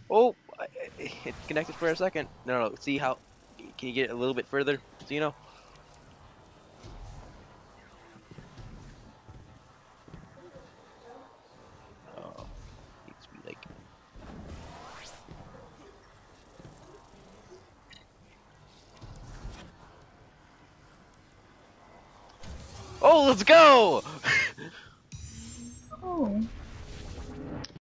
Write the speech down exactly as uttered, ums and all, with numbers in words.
Oh, I- it connected for a second. No, no, see how? Can you get a little bit further? So you know. Oh, needs to be like. Oh, let's go!